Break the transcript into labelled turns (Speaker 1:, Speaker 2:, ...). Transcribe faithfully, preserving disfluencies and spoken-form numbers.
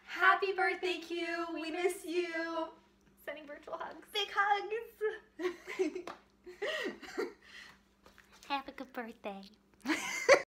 Speaker 1: Happy birthday, Q. We miss you.
Speaker 2: Sending virtual hugs.
Speaker 1: Big hugs.
Speaker 2: Have a good birthday.